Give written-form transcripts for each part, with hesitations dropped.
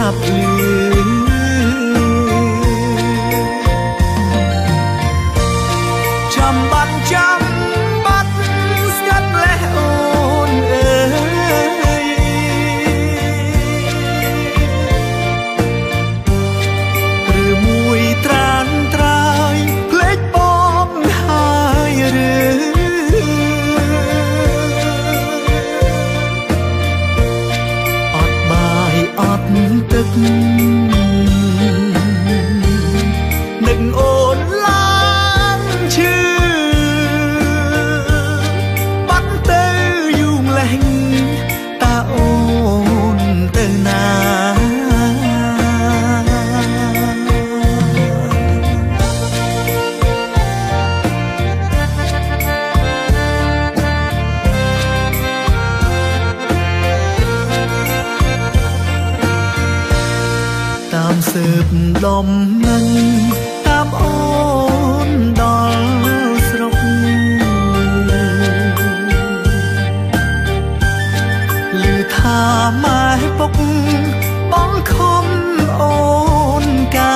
บลือจำบัดสกัดและโอนเอ่ยหรือมวยตรานตรายเพลงปองหายหรืออดบายอดตึกหนึ่งโอนล้างชื่อบัดเตอยุ่งแหลงตาโอนเตอนาตามสืบลมนั้นตามโอนดอลสรกหรือท่าไม้ปกป้องคมโอนกา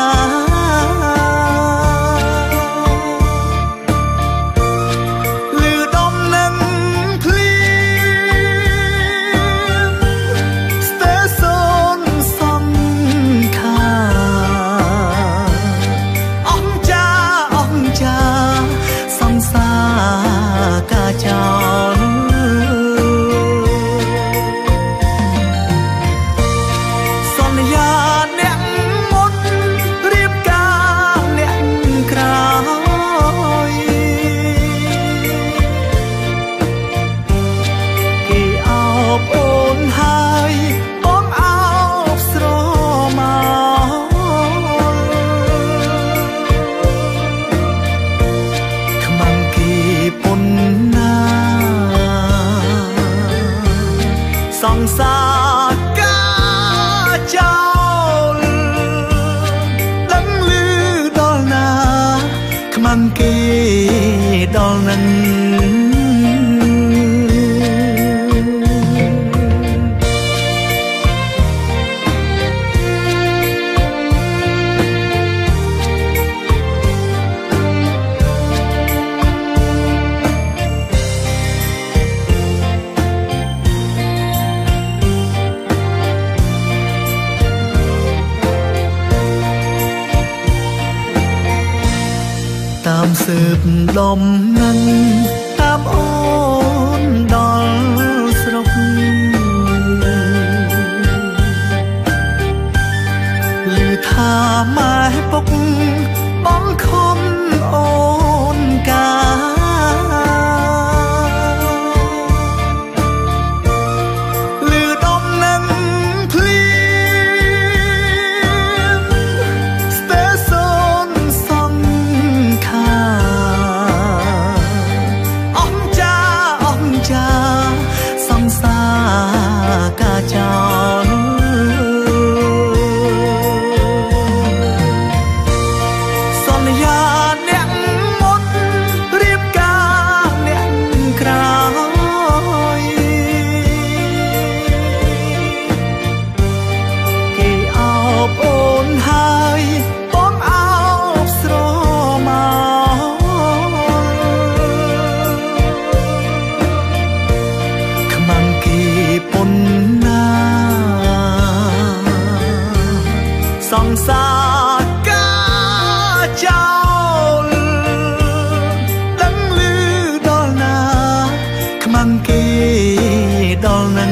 หรือดมนังพลีสเตโซนสองขาอ้อมจ้าสังสากาจรสัญญาแนงมดเรียบกาแนงกรอยกี่เอาโอนหายป้องเอาสโรมาขมังกี่ปนนาสองสากาเจ้าดังลือดอลนาขมังกี่ดอลนั้น ตามสืบลมนั้นตามโอนดอลสรกหรือท่าไม้ปกป้องคมโอนกาหรือดมนังพลีสเตโซนสองขาอ้อมจ้าสังสากาจรสัญญาแนงมดเรียบกาแนงกรอยกี่เอาโอนหายป้องเอาสโรมาขมังกี่ปนนาสองสากาเจ้าดังลือดอลนาขมังกี่ดอลนั้น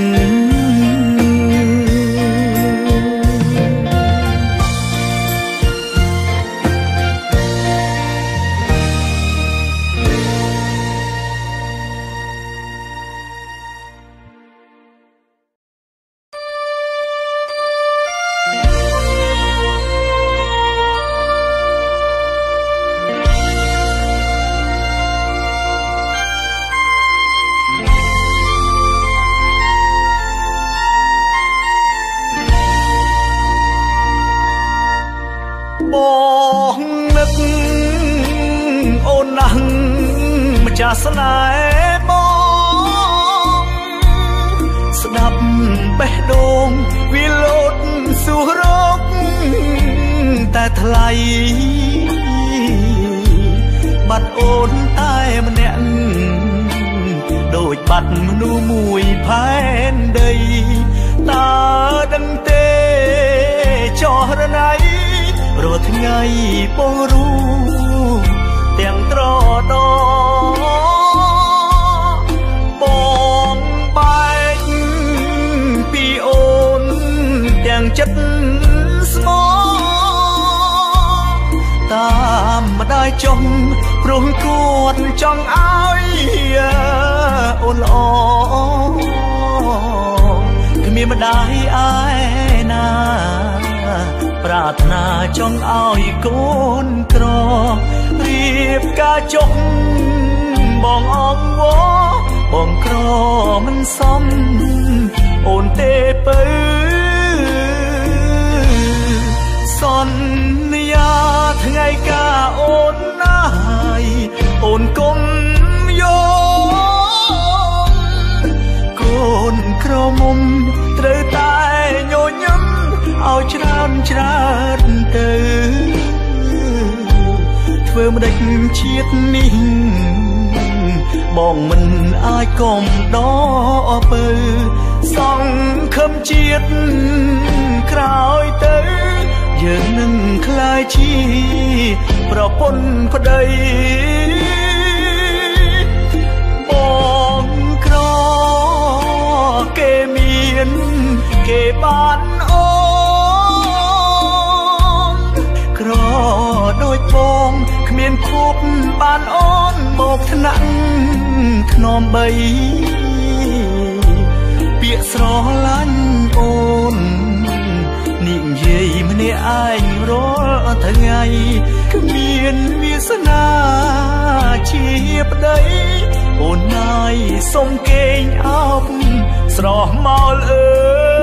បងនឹកអូនណាស់ម្ចាស់ស្នេហ៍បងស្ដាប់បេះដូងវាលោតសួថ្លៃបាត់អូនតែម្នាក់ដូចបាត់មនុស្សមួយផែនដីតើដឹងទេចោះរណៃរាល់ថ្ងៃបងรู้ទាំងត្រដបងបែកពីអូនទាំងចិត្តស្មោតាមម្ដាយចុងព្រោះគាត់ចង់ឲ្យអូនល្អគ្មានម្ដាយឯណាប្រាថ្នាចង់ឲ្យកូនក្ររៀបការចុកបងអងវបងក្រមិនសមអូនទេពៅសន្យាថ្ងៃការអូនណាយអូនកុំយកកូនក្រមុំត្រូវតែញញឹមឲ្យច្រើនទៅធ្វើម្ដេចជាតិនេះបងមិនអាចកុំដកពើសង្ឃឹមជាតិក្រោយទៅយើងនឹងក្លាយជាប្រពន្ធប្តីបងក្រគេមានគេបានអូនក្រដូចបងគ្មានគប់បានអូនមកថ្នាក់ធ្នមបីពាក្យស្រឡាញ់អូននិយាយម្នាក់ឯងរាល់ថ្ងៃគ្មានវាសនាជាប្តីអូនណាយសុំគេងអោបស្រស់មកអើ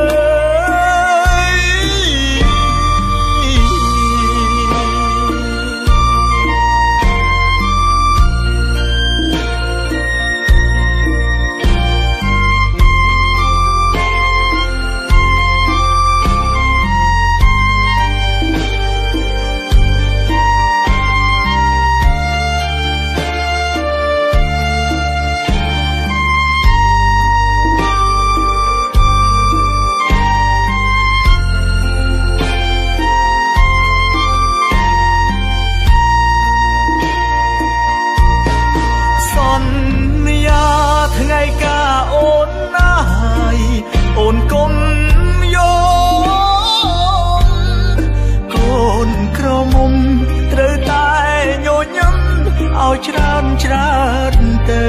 ច្រើនទៅ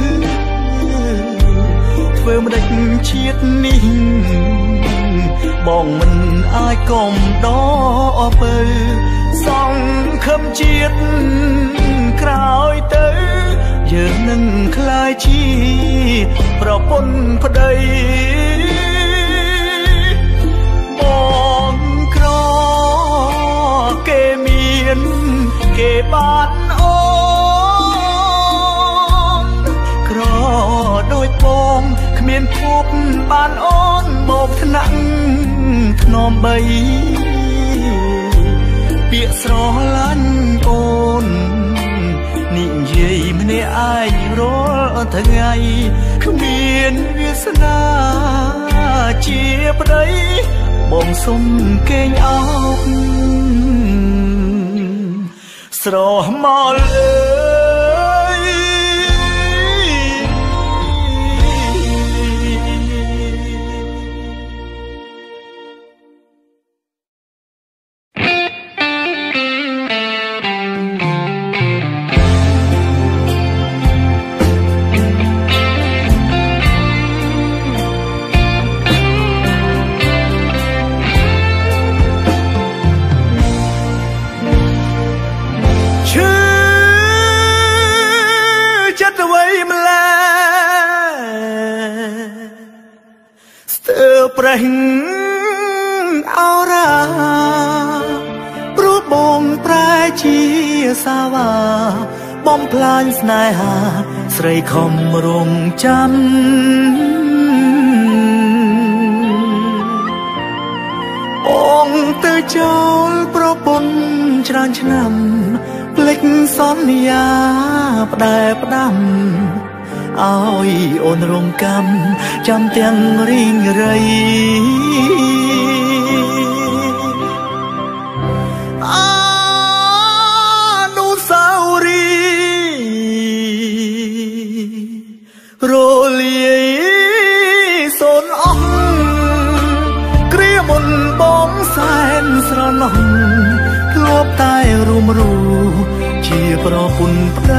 ធ្វើម្ដេចជាតិនេះបងមិនអាចកុំដកពើសង្ឃឹមជាតិក្រោយទៅយើងនឹងក្លាយជាប្រពន្ធប្តីបងក្រគេមានគេបានអូដូចបងគ្មានគប់បានអូនមកថ្នាក់ធ្នមបីពាក្យស្រឡាញ់អូននិយាយម្នាក់ឯងរាល់ថ្ងៃគ្មានវាសនាជាប្តីបងសុំគេងអោបស្រស់មកអើប្រេះអរ៉ាព្រោះបងប្រែជាសាវាបំផ្លាញស្នេហាស្រីខំរងចាំបងទៅចូលប្រពន្ធច្រើនឆ្នាំភ្លេចសន្យាផ្ដែផ្ដាំឲ្យអូនរងកម្មចាំទាំងរីងរៃអនុស្សាវរីយ៍រលាយសូនអស់គ្រាមុនបងសែនស្រណោះធ្លាប់តែរួមរੂជាប្រពន្ធប្តី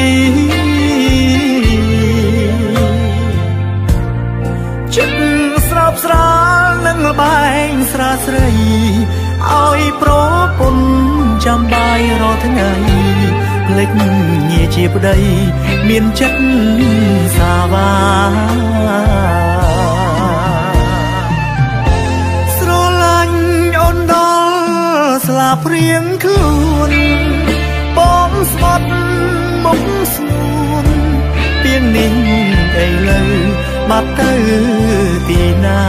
ចិត្តស្រើបស្រាលនឹងលបែងស្រាស្រីឲ្យប្រពន្ធចាំបាយរាល់ថ្ងៃភ្លេចងារជាប្តីមានចិត្តសាវាស្រឡាញ់អូនដល់ស្លាប់រៀងខ្លួនបងស្បត់មុខស្ងួនពីងនេះឥឡូវបាត់ទៅទីណា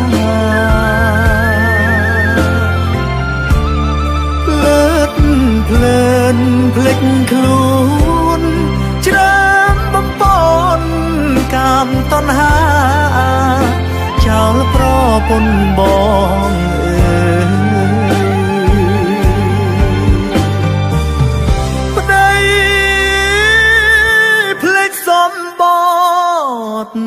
ភ្លើតភ្លើនភ្លេចខ្លួនច្រើមបំពន់កាមតណ្ហាចោលប្រពន្ធបងប្តីភ្លេចសំបត់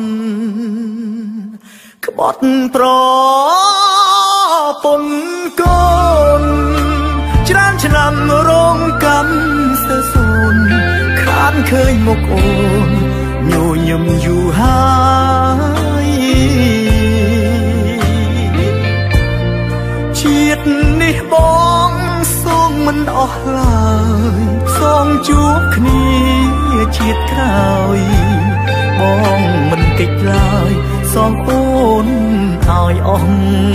ក្បត់ប្រពន្ធកូនច្រើនឆ្នាំរងកម្មស្ទើរសូនខានឃើញមុខអូនញញឹមយូរហើយជាតិនេះបងសូមមិនអស់ឡើយសងជួបគ្នាជាតិក្រោយបងមិនកិច្ចឡើយសងអូនឲ្យអស់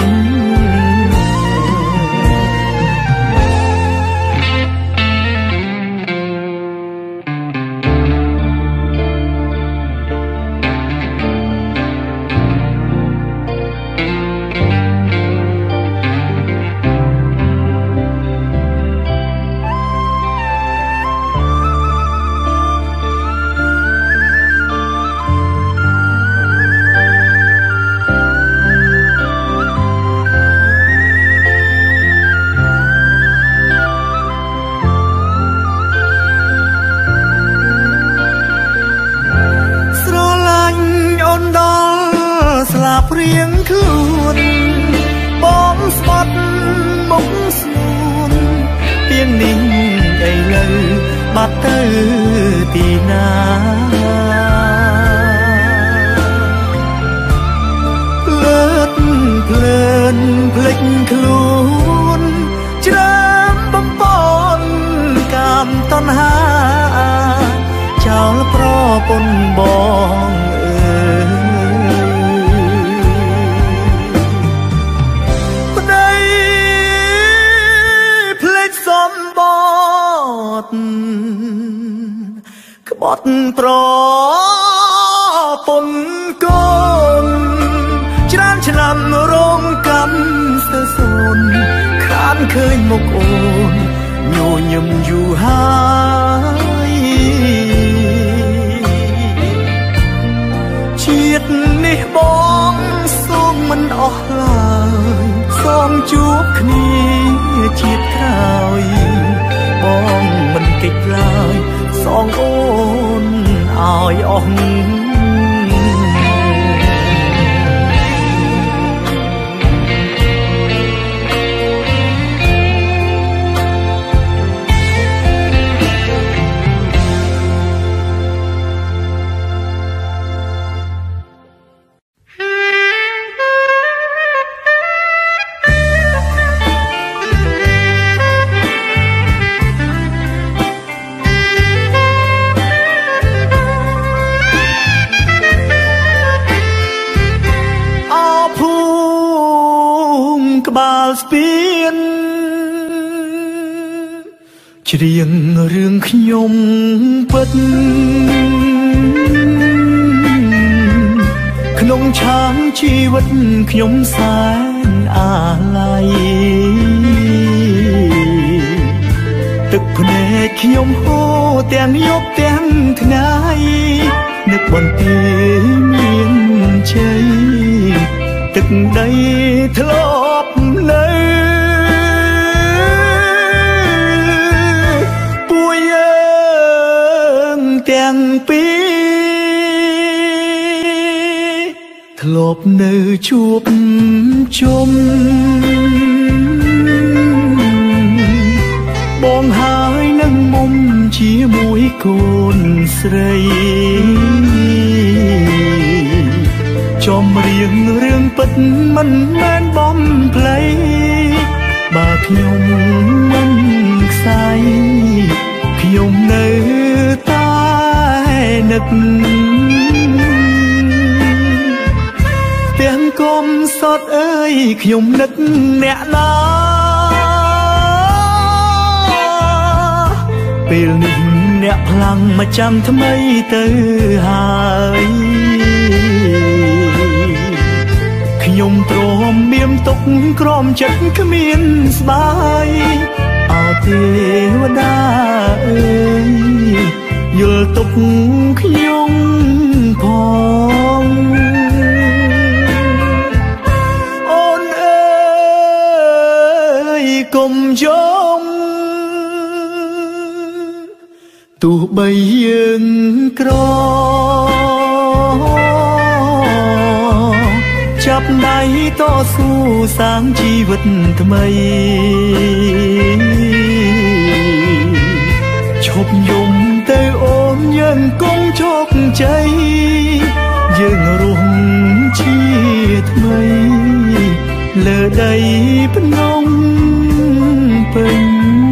រៀងខ្លួនបងស្បត់មុខស្ងួនពីងនេះឥឡូវបាត់ទៅទីណាភ្លើតភ្លើនភ្លេចខ្លួនច្រើមបំពន់កាមតណ្ហាចោលប្រពន្ធបងក្បត់ប្រពន្ធកូនច្រើនឆ្នាំរងកម្មស្ទើរសូនខានឃើញមុខអូនញញឹមយូរហើយជាតិនេះបងសូមមិនអស់ឡើយសូមជួបគ្នាជាតិក្រោយបងមិនកិច្ចឡើយសងអូនឲ្យអស់ស្ពានច្រៀងរឿងខ្ញុំពិតក្នុងឆាងជីវិតខ្ញុំសែនអាឡ័យខ្ញុំហូរទាំងយប់ទាំងថ្ងៃនឹកបន្ទាយមានជ័យទឹកដីធ្លាប់នៅពួកយើងទាំងពីរធ្លាប់នៅជួបជុំបងហើយនឹងមុំជាមួយកូនស្រីចំរៀងរឿងពិតមិនមែនបំភ្លៃបើខ្ញុំមិនខ្សែខ្ញុំនៅតែនឹកទាំងកុំសតអើយខ្ញុំនឹកអ្នកណាពេលនេះអ្នកខ្លាំងមកចាំថ្មីទៅហើយខ្ញុំទ្រាំមានទុកក្រំចិត្តគ្មានស្បាយអោទេវតាអើយយល់ទុកខ្ញុំផងអូនអើយកុំយំទោះបីយើងក្រចាប់ដៃតស៊ូសាងជីវិតថ្មីឈប់យំទៅអូនយើងគង់ជោគជ័យយើងរស់ជាថ្មីលើដីភ្នំពេញ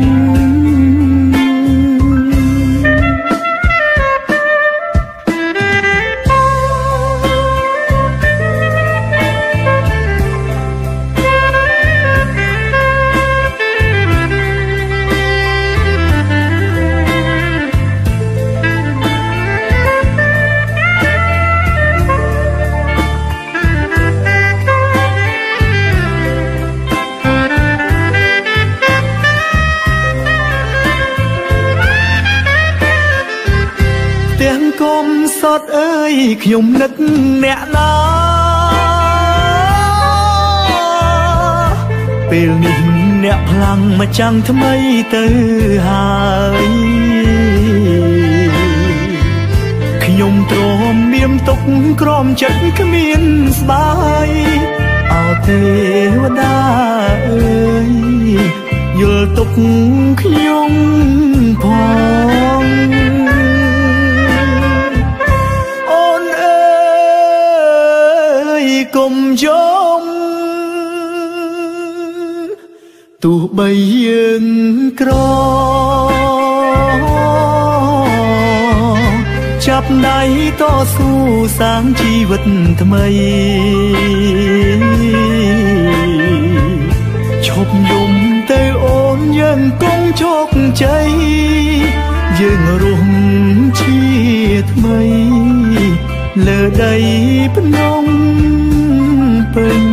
សតអើយខ្ញុំនឹកអ្នកណាពេលនេះអ្នកខ្លាំងមកចាំងថ្មីទៅហើយខ្ញុំទ្រាំមានទុកក្រំចិត្តគ្មានស្បាយអោទេវតាអើយយល់ទុកខ្ញុំផងកុំយំទោះបីយើងក្រចាប់ដៃតស៊ូសាងជីវិតថ្មីឈប់យំទៅអូនយើងគង់ជោគជ័យយើងរស់ជាថ្មីលើដីភ្នំពេញ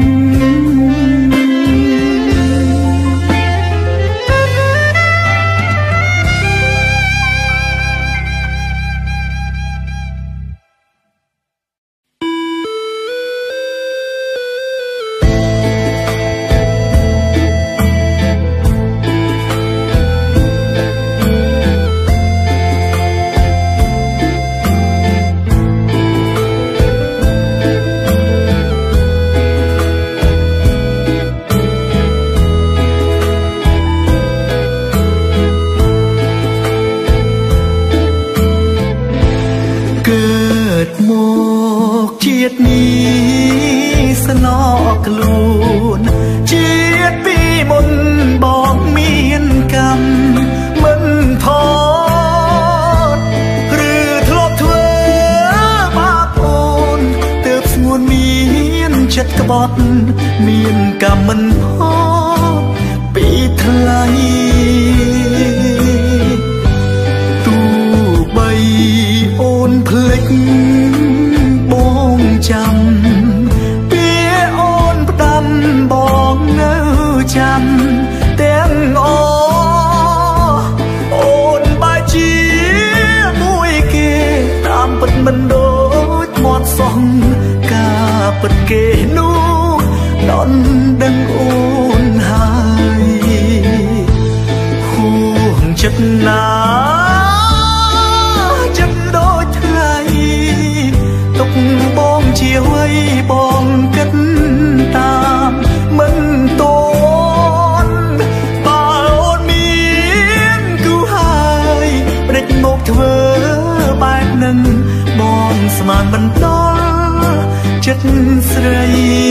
មានកម្មមិនផពីថ្លៃទោះបីអូនភ្លេចបងចាំពីអូនផ្ដាំបងនៅចាំទាំងអូសងការពិតគេនោះដនដឹងអូនហើយហួងចិត្តណាចិត្តដូចថ្លៃទុកបងជាអ្វីបងគិតតាមមិនតន់បើអូនមានគូហើយព្រិចមកធ្វើបែបនឹងបងស្មានមិនដល់ចិត្តស្រី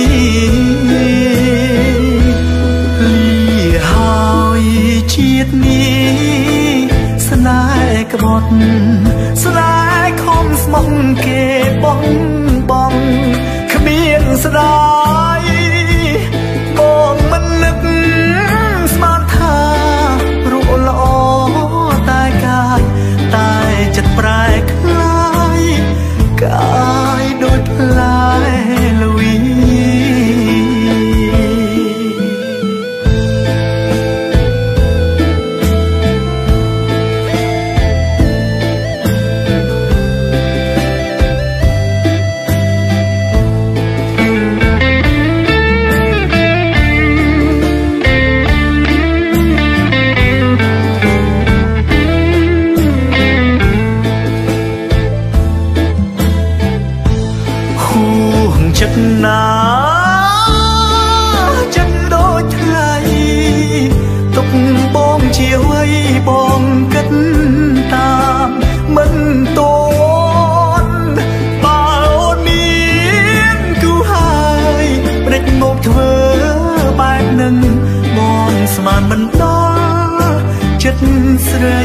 លីហើយជាតិនេះស្នេហ៍ក្បត់ស្នេហ៍ខំស្មោះគេបងបងគ្មានស្ដាយបងមិននឹកស្មានថារូបល្អតែកាយតែចិត្តប្រែคล้ายកាយដូចផ្លែល្វីចិត្តណាចិត្តដូចថ្លៃទុកបងជាអ្វីបងគិតតាមមិនតន់បើអូនមានគូហើយព្រិចមកធ្វើបែបនឹងបងស្មានមិនដល់ចិត្តស្រី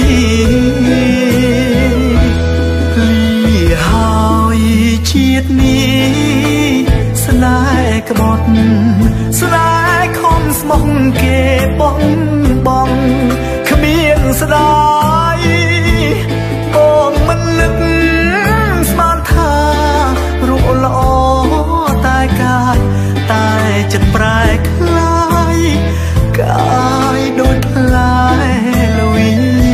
លីហើយជាតិនេះស្នេហ៍ក្បត់ស្នេហ៍ខំស្មោះគេបងបងគ្មានស្ដាយបងមិននឹកស្មានថារូបល្អតែកាយតែចិត្តប្រែคล้ายកាយដូចផ្លែល្វី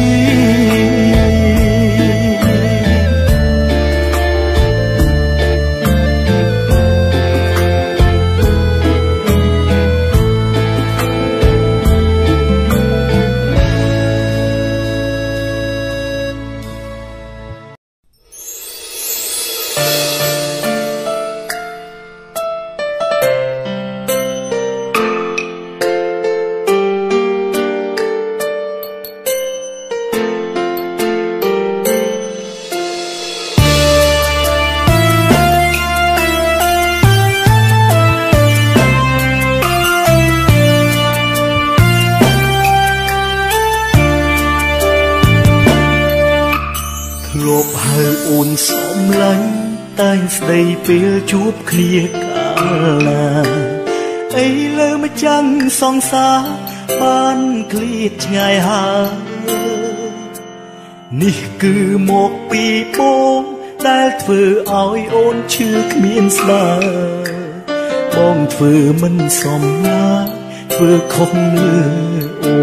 តែងស្ដីពេលជួបគ្នាកាលណាអីលើមកចាំងសងសាបានឃ្លាតឆ្ងាយហើយនេះគឺមកពីបងដែលធ្វើឲ្យអូនឈឺគ្មានស្ដាយបងធ្វើមិនសមណាធ្វើខុសលើអូ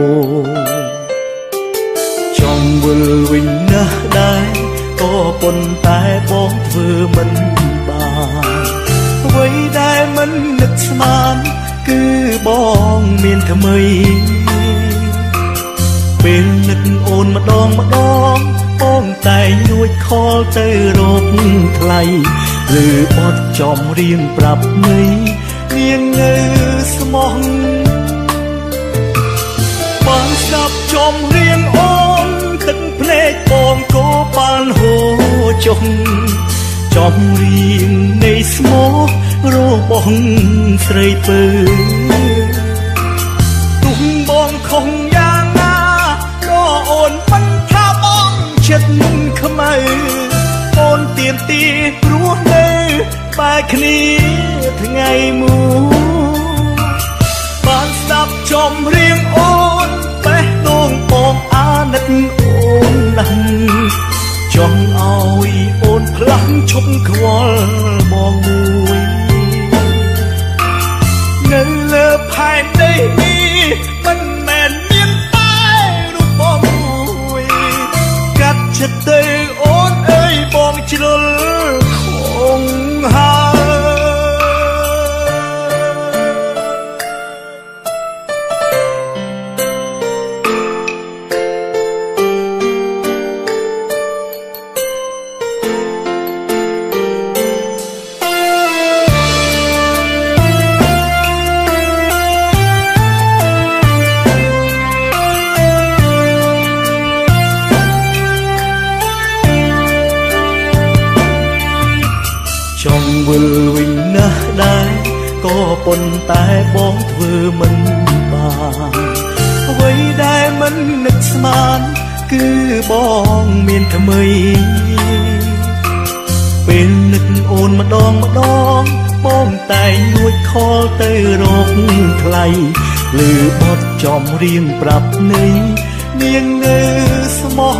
ចង់វិលវិញណាស់ដែរក៏ប៉ុន្តែបងធ្វើមិនបានអ្វីដែលមិននឹកស្មានគឺបងមានថ្មីពេលនឹកអូនម្ដងម្ដងបងតែងលួចខលទៅរកថ្លៃឬបត់ចំរៀងប្រាប់នៃនាងនៅស្មោះបងស្ដាប់ចំរៀងអូនទឹកភ្នែកបងក៏បានហូរចុះចំរៀងនៃស្មោះរបស់ស្រីពើទុំបងខុសយ៉ាងណាក៏អូនមិនថាបងចិត្តខ្មៅអូនទៀមទីព្រោះនៅបែកគ្នាថ្ងៃមួយបានស្ដាប់ចំរៀងអូនបេះដូងបងអាណិតអូនណាស់ចង់ឲ្យអូនផ្លាំងឈប់ខ្វល់បងមួយនៅលើផែនដីនេះមិនមែនមានតែរូបបងមួយកាត់ចិត្តទៅអូនអើយបងជ្រុលខងប៉ុន្តែបងធ្វើមិនបានអ្វីដែលមិននឹកស្មានគឺបងមានថ្មីពេលនឹកអូនម្ដងម្ដងបងតែងលួចខលទៅរកថ្លៃលឺបទចំរៀងប្រាប់នៃនាងនៅស្មោះ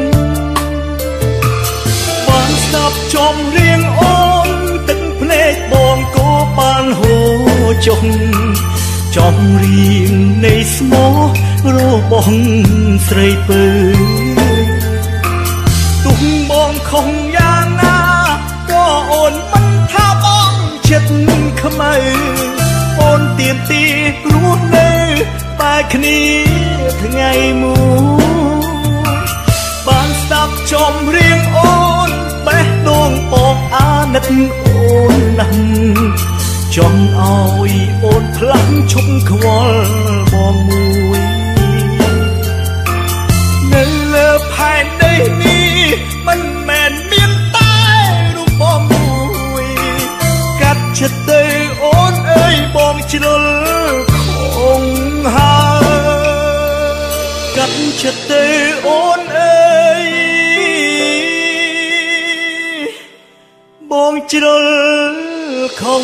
បានស្ដាប់ចំរៀងអូនទឹកភ្នែកបងក៏បានហូរចុះចំរៀងនៃស្មោះរបស់ស្រីពើទុំបងខំយ៉ាងណាក៏អូនមិនថាបងចិត្តខ្មៅអូនទៀមទីរស់នៅបែកគ្នាថ្ងៃមួយបានស្ដាប់ចំរៀងអូនបេះដូងបងអាណិតអូនណាស់ចង់ឲ្យអូនផ្លាំងឈប់ខ្វល់បងមួយនៅលើផែនដីនេះមិនមែនមានតែរូបបងមួយកាត់ចិត្តទៅអូនអើយបងជ្រុលខងហើយកាត់ចិត្តទៅអូនអើយបងជ្រុលខំ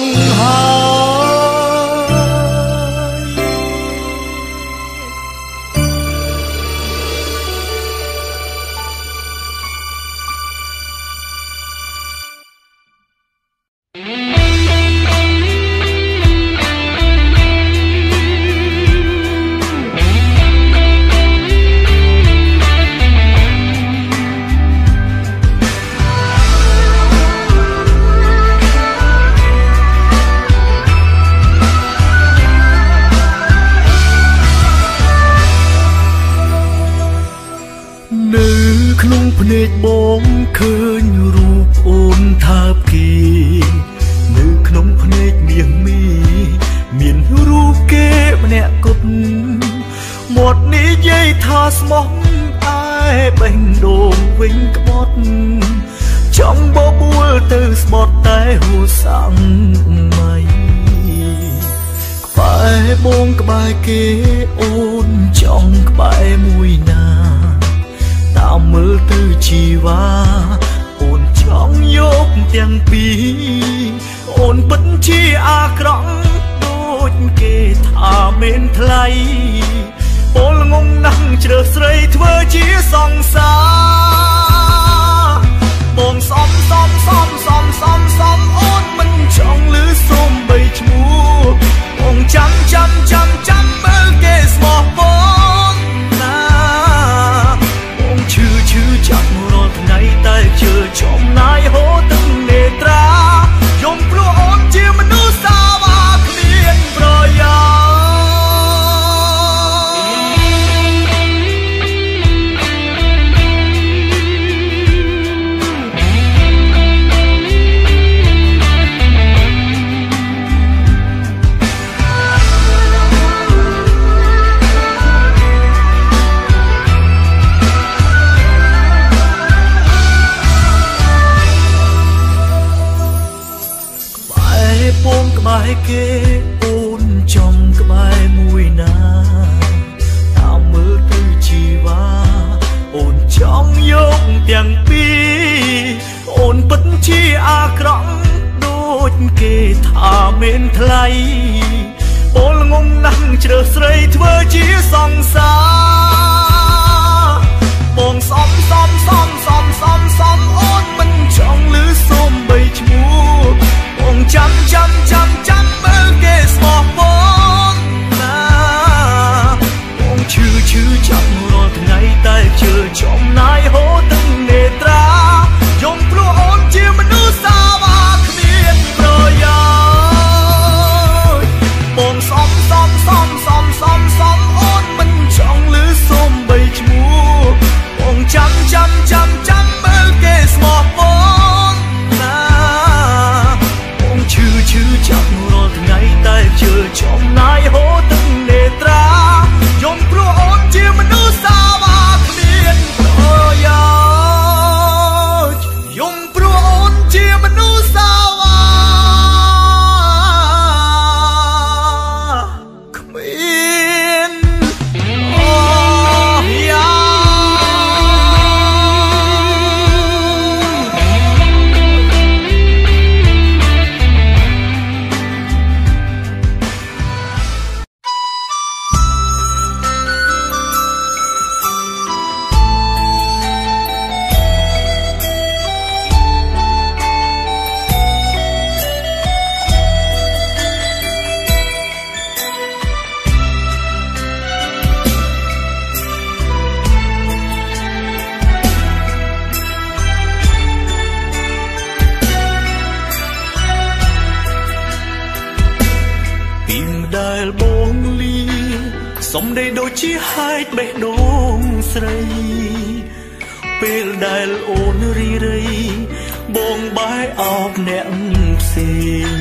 ភ្នែកបងឃើញរូបអូនថាបគេនៅក្នុងភ្នែកមាសមីមានរូបគេម្នាក់គត់មាត់និយាយថាស្មោះឯបេះដូងវិញក្បត់ចង់បបួលទៅស្បត់តែហួសាំងម៉ៃក្បែរបងក្បែរគេអូនចង់ក្បែរមួយណាតាមមើលទៅជីវ៉ាអូនចង់យកទាំងពីរអូនពិតជាអាក្រក់ដូចគេថាមានថ្លៃពលងងណាស់ជ្រើសស្រីធ្វើជាសង្សារបងសំអូនមិនចង់លឺសូមបីឈ្មោះបងចាំមើលគេស្មោះបងណាបងឈឺចាំរាល់ថ្ងៃតែជឿចំណាយហូរទឹកនេត្រាយំព្រោះអូនជាមនុស្សសាវាគ្មានប្រយោជន៍ក្បែរគេអូនចំក្បែរមួយណាតាមមើលទៅជីវ៉ាអូនចង់យកទាំងពីរអូនពិតជាអាក្រក់ដូចគេថាមានថ្លៃពលងងណាស់ជ្រើសស្រីធ្វើជាសង្សារបងសំអូនមិនចង់លឺសូមបីឈ្មោះបងចាំមើលគេស្មោះបងណាបងឈឺចាំរាល់ថ្ងៃតែជឿចំណាយហូរទឹកនេត្រាយំព្រោះអូនជាមនុស្សសាវាគ្មានប្រយោជន៍បងសំអូនមិនចង់លឺសូមបីឈ្មោះបងចាំមើលគេស្មោះបងណាបងឈឺចាំរាល់ថ្ងៃតែជឿចំណាយហូរទឹកនេត្រាយំព្រោះអូនជាមនុស្សសាវាគ្មានប្រយោជន៍យំព្រោះអូនជាមនុស្សសាវាសំដីដូចជាហែកបេះដូងស្រីពេលដែលអូនរីរៃបងបែកអោបអ្នកផ្សេង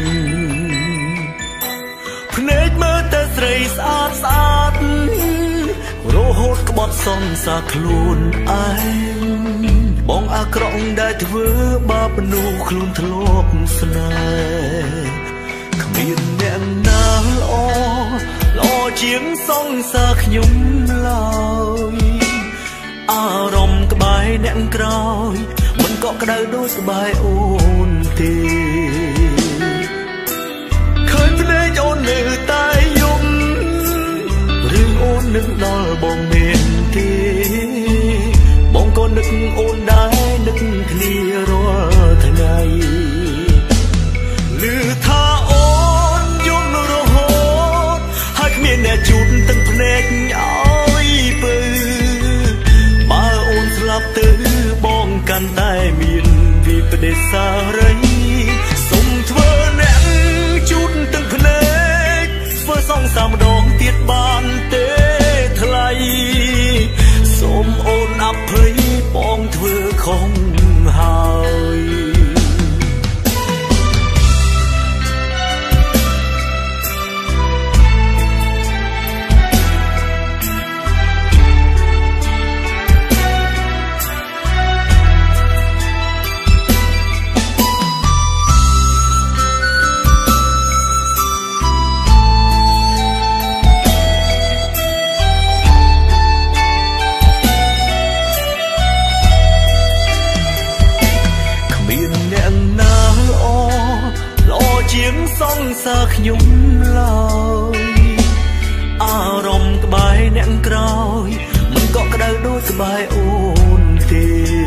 ភ្នែកមើលតែស្រីស្អាតស្អាតរហូតក្បត់សង្សារខ្លួនឯងបងអាក្រក់ដែលធ្វើបាបមនុស្សខ្លួនធ្លាប់ស្នេហ៍គ្មានអ្នកណាល្អជាងសង្សារខ្ញុំឡើយអារម្មណ៍ក្បែរអ្នកក្រោយមិនក៏ក្តៅដូចក្បែរអូនទេឃើញភ្នែកអូននៅតែយំឬអូននឹកដល់បងមែនទេបងក៏នឹកអូនដែរនឹកគ្នារាល់ថ្ងៃឮថាអូនយំរហូតហើយគ្មានអ្នកជូតទឹកភ្នែកឲ្យពើបើអូនស្លាប់ទៅបងកាន់តែមានវិបដិសារីសុំធ្វើអ្នកជូតទឹកភ្នែកធ្វើសងសាម្ដងទៀតបានទេថ្លៃសូមអូនអភ័យបងធ្វើខុសហើយសង្សារខ្ញុំឡើយអារម្មណ៍ក្បែរអ្នកក្រោយមិនក៏ក្តៅដូចក្បែរអូនទេ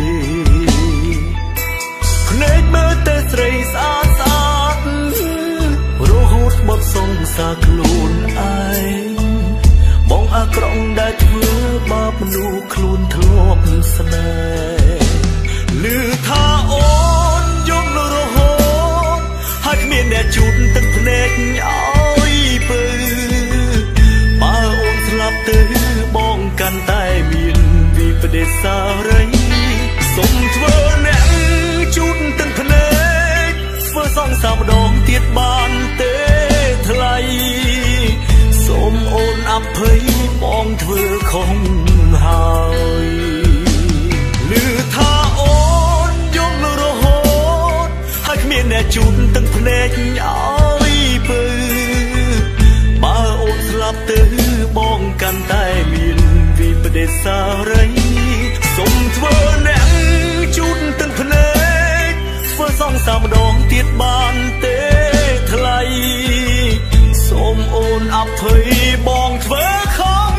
ភ្នែកមើលតែស្រីស្អាតស្អាតរហូតបត់សង្សារខ្លួនឯងបងអាក្រក់ដែលធ្វើបាបមនុស្សខ្លួនធ្លាប់ស្នេហ៍ឮថាអូនយំរហូតហើយគ្មានអ្នកជូតទឹកភ្នែកឲ្យពើបើអូនស្លាប់ទៅបងកាន់តែមានវិបដិសារីសុំធ្វើអ្នកជូតទឹកភ្នែកធ្វើសងសាម្ដងទៀតបានទេថ្លៃសូមអូនអភ័យបងធ្វើខុសហើយឮថាអូនយំរហូតហើយគ្មានអ្នកជូតទឹកភ្នែកឲ្យពើបើអូនស្លាប់ទៅបងកាន់តែមានវិបដិសារីសូមធ្វើអ្នកជូតទឹកភ្នែកធ្វើសងសាម្ដងទៀតបានទេថ្លៃសូមអូនអភ័យបងធ្វើខុស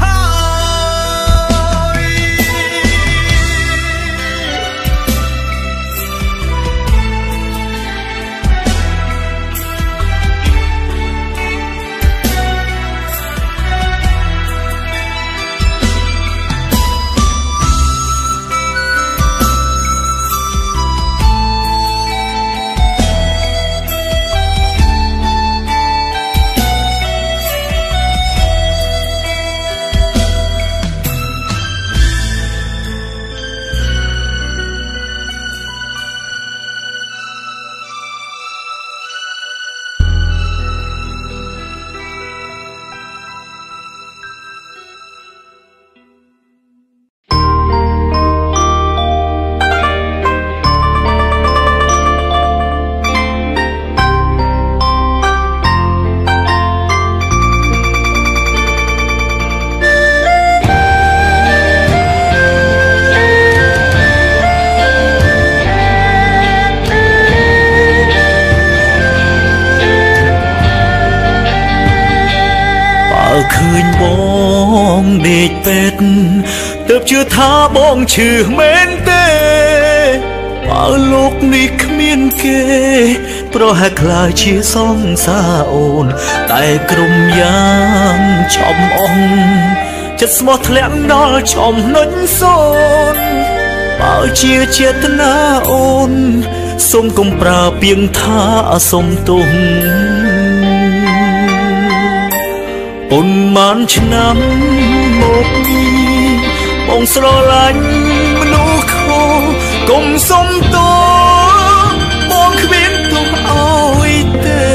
ឃើញបងដេកពេទ្យទើបជឿថាបងឈឺមែនទេបើលោកនេះគ្មានគេប្រហែលខ្លាចជាសង្សារអូនតែក្រុមយ៉ាងចំអងចិត្តស្មោះធ្លាក់ដល់ចំណុចសូន្យបើជាចេតនាអូនសូមកុំប្រើពាក្យថាសុំទោសអូប៉ុន្មានឆ្នាំមកនេះបងស្រឡាញ់មនុស្សខុសកុំសុំទោសបងគ្មានទោសអើយទេ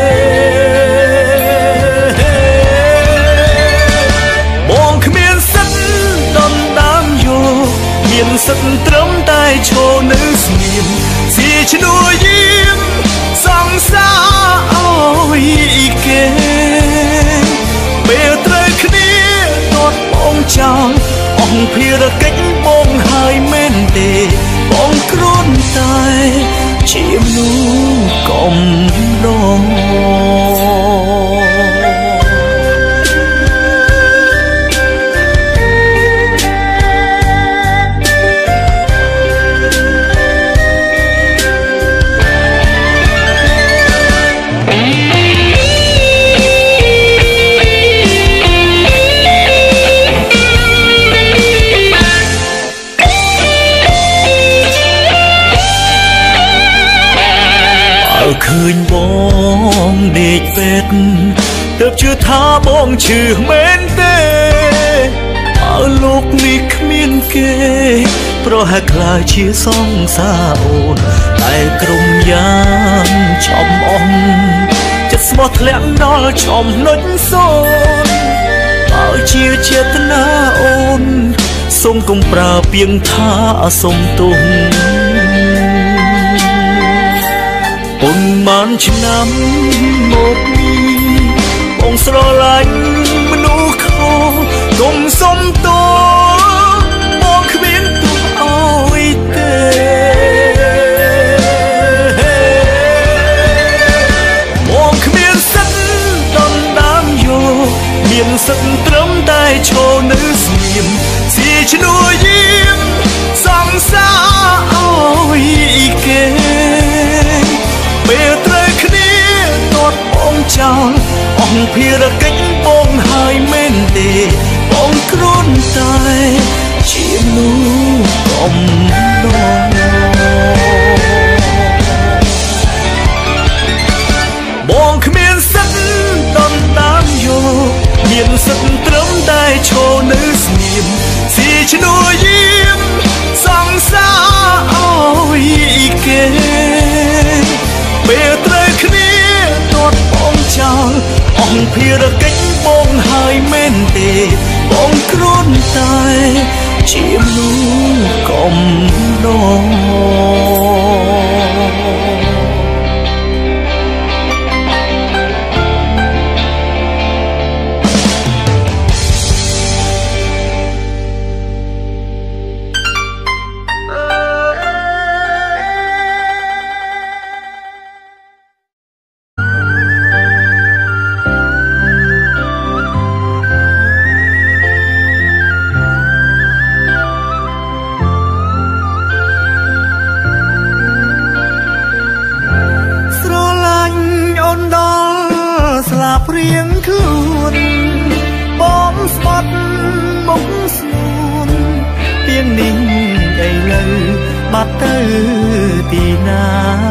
បងគ្មានសិទ្ធិដណ្ដើមយកមានសិទ្ធិត្រឹមតែឈរនៅស្ងៀមជាឈ្នួលយាមសង្សារអើយគេពេលត្រូវគ្នាទាត់បងចោលអង្គភារកិច្ចបងហើយមែនទេបងគ្រាន់តែជាមនុស្សកំឡុងឃើញបងដេកពេទ្យទើបជឿថាបងឈឺមែនទេអើលោកនេះគ្មានគេប្រហែលខ្លាចជាសង្សារអូនតែក្រុមយ៉ាងចំអស់ចិត្តស្មោះធ្លាក់ដល់ចំណុចសូន្យបើជាចេតនាអូនសូមកុំប្រើពាក្យថាសុំទោសប៉ុន្មានឆ្នាំមកនេះបងស្រឡាញ់មនុស្សខុសកុំសុំទោសបងគ្មានទោសអើយទេបងគ្មានសិទ្ធិដណ្ដើមយកមានសិទ្ធិត្រឹមតែឈរនៅស្ងៀមជាឈ្នួលយាមសង្សារអើយគេពេលត្រូវគ្នាទាត់បងចោលអង្គភារកិច្ចបងហើយមែនទេបងគ្រាន់តែជាមនុស្សកំឡុងបងគ្មានសិទ្ធិដណ្ដើមយកមានសិទ្ធិត្រឹមតែឈរនៅស្ងៀមជាឈ្នួលយាមសង្សារអើយគេពេលត្រូវគ្នាទាត់បងចោលអង្គភារកិច្ចបងហើយមែនទេបងគ្រាន់តែជាមនុស្សកំឡុងព្រៀងខ្លួនបងស្បត់មុខស្នួនទៀងនេះឥឡូវបាត់ទៅទីណា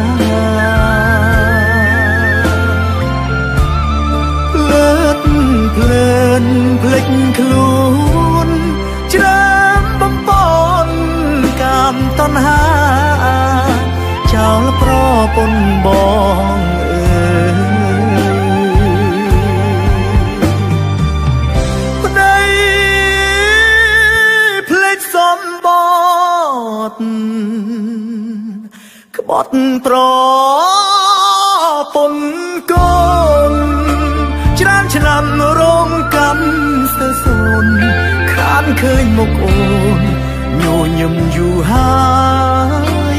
ភ្លើតភ្លើនភ្លេចខ្លួនច្រាមបំពន់កាមតណ្ហាចោលប្រពន្ធបងក្បត់ប្រពន្ធកូនច្រើនឆ្នាំរងកម្មស្ទើរសូនខានឃើញមុខអូនញញឹមយូរហើយ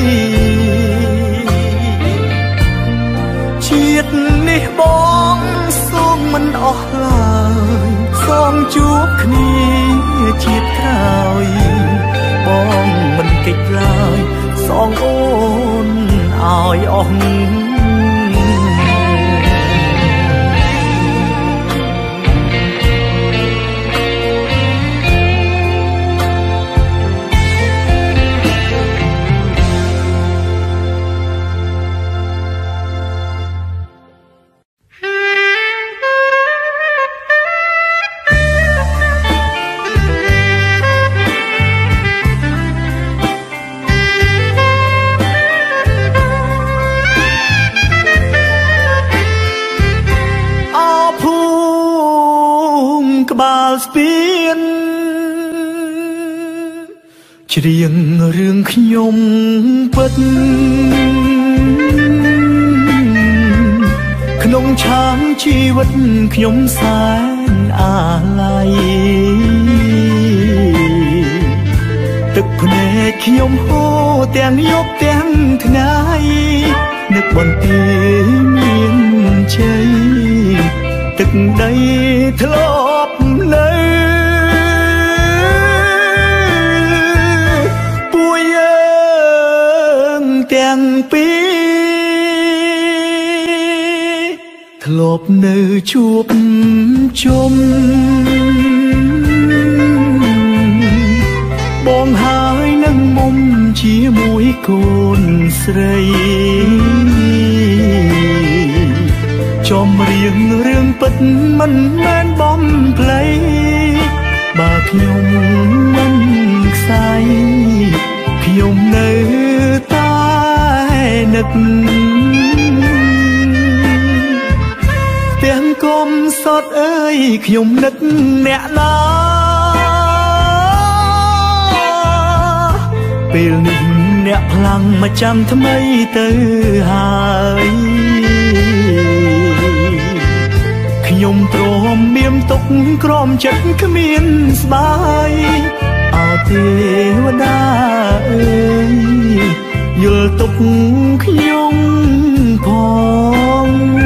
ជាតិនេះបងសូមមិនអស់ឡើយសូមជួបគ្នាជាតិក្រោយបងមិនកិច្ចឡើយសងអូនឲ្យអស់បាល់ស្ពានច្រៀងរឿងខ្ញុំពិតក្នុងឆាងជីវិតខ្ញុំសែនអាឡ័យទឹកភ្នែកខ្ញុំហូរទាំងយប់ទាំងថ្ងៃនឹកបន្ទាយមានជ័យទឹកដីធ្លាប់នៅពួកយើងទាំងពីរធ្លាប់នៅជួបជុំបងហើយនឹងមុំជាមួយកូនស្រីចំរៀងរឿងពិតមិនមែនបំភ្លៃបើខ្ញុំមិនខ្សែខ្ញុំនៅតែនឹកទាំងកុំសត់អើយខ្ញុំនឹកអ្នកណាពេលនេះអ្នកផ្លាំងមកចាំថ្មីទៅហើយខ្ញុំទ្រាំមានទុកក្រំចិត្តគ្មានស្បាយអោទេវតាអើយយល់ទុកខ្ញុំផង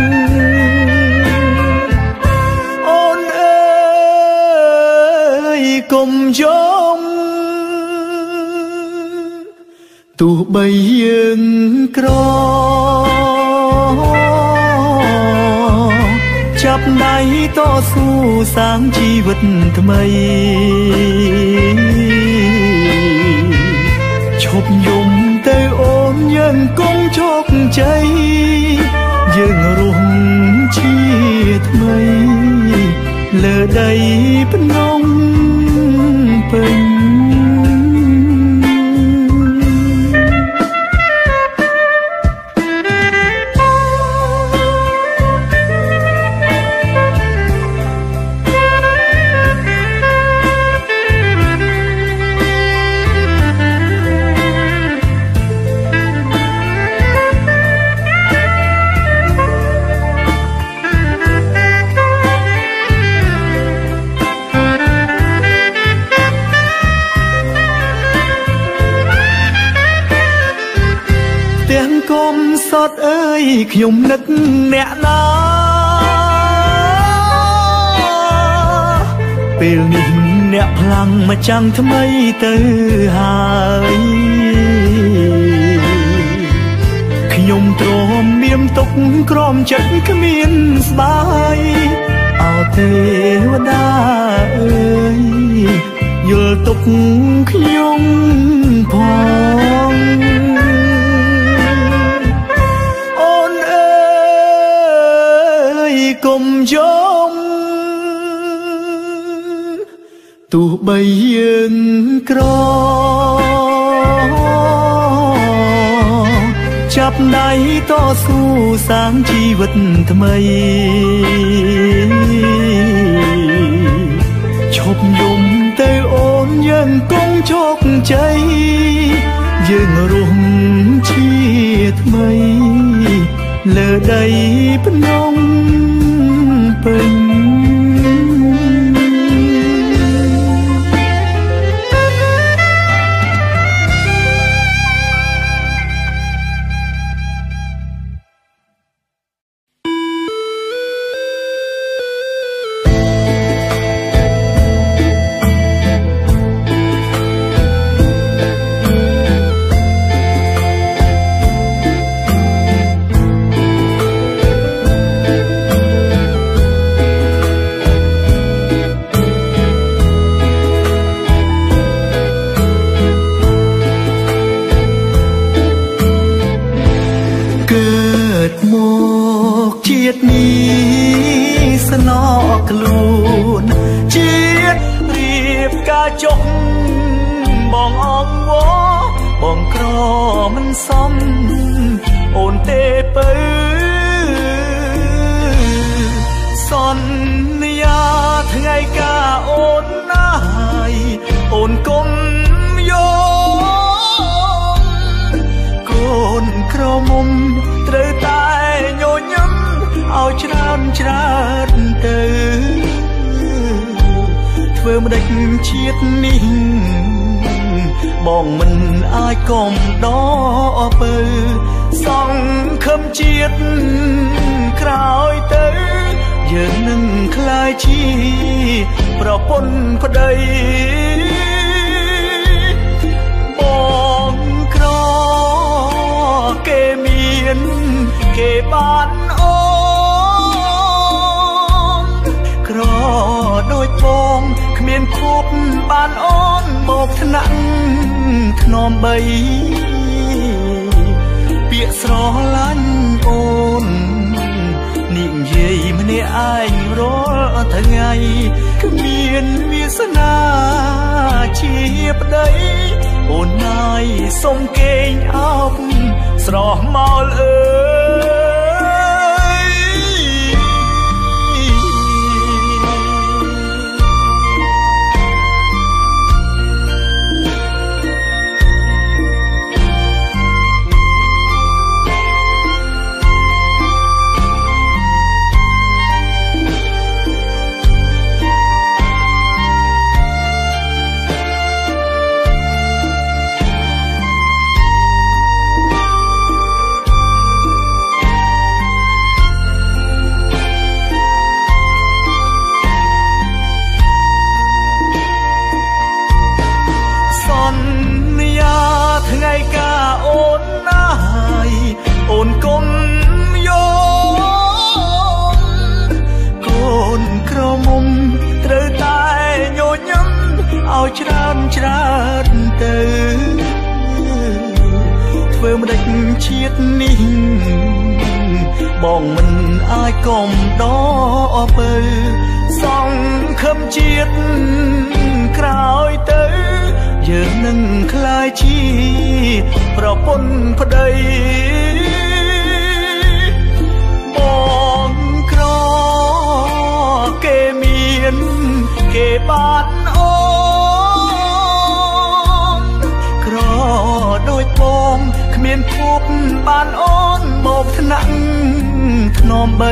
អូនអើយកុំយំទោះបីយើងក្រចាប់ដៃតស៊ូសាងជីវិតថ្មីឈប់យំទៅអូនយើងគង់ជោគជ័យយើងរស់ជាថ្មីលើដីភ្នំពេញសត់អើយខ្ញុំនឹកអ្នកណាពេលនេះអ្នកផ្លាំងមកចាំថ្មីទៅហើយខ្ញុំទ្រាំមានទុកក្រំចិត្តគ្មានស្បាយអោទេវតាអើយយល់ទុកខ្ញុំផងកុំយំទោះបីយើងក្រចាប់ដៃតស៊ូសាងជីវិតថ្មីឈប់យំទៅអូនយើងគង់ជោគជ័យយើងរស់ជាថ្មីលើដីភ្នំពេញជាតិនេះស្នើខ្លួនជាតិរៀបការចុះបងអងវបងក្រមិនសមអូនទេពើសន្យាថ្ងៃកាធ្វើម្ដេចជាតិនេះបងមិនអាចកុំដកពើសង្ឃឹមជាតិក្រោយទៅយើងនឹងក្លាយជាប្រពន្ធប្តីបងក្រគេមានគេបានអូនក្រដូចបងគ្មានគប់បានអូនមកថ្នាក់ធ្នមបីពាក្យស្រឡាញ់អូននិយាយម្នាក់ឯងរាល់ថ្ងៃគ្មានវាសនាជាប្តីអូនណាយសុំគេងអោបស្រស់មកអើច្រើនទៅធ្វើម្ដេចជាតិនេះបងមិនអាចកុំដកពើសង្ឃឹមជាតិក្រោយទៅយើងនឹងក្លាយជាប្រពន្ធប្តីបងក្រគេមានគេបានអូដូចបងគ្មានគប់បានអូនមកថ្នាក់ធ្នមបី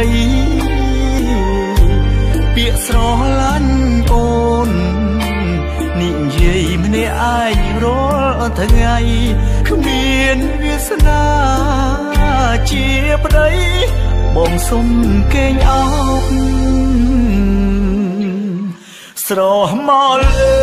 ពាក្យស្រឡាញ់អូននិយាយម្នាក់ឯងរាល់ថ្ងៃគ្មានវាសនាជាប្តីបងសុំគេងអោបស្រស់មកអើ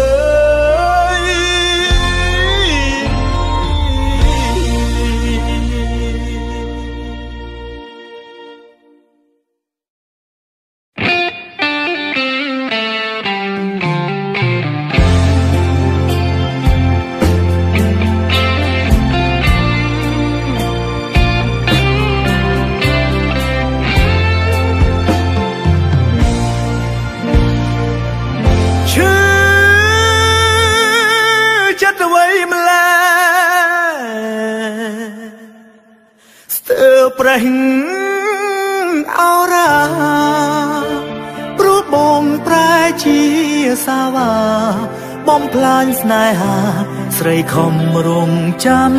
ប្រេងអរ៉ាព្រោះបងប្រែជាសាវាបំផ្លាញស្នេហាស្រីខំរងចាំ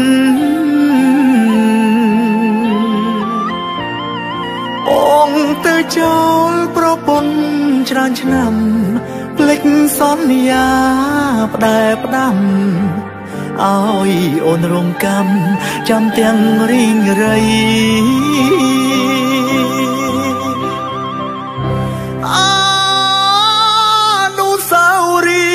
បងទៅចូលប្រពន្ធច្រើនឆ្នាំភ្លេចសន្យាផ្ដែផ្ដាំឲ្យអូនរងកម្មចាំទាំងរីងរៃអនុស្សាវរី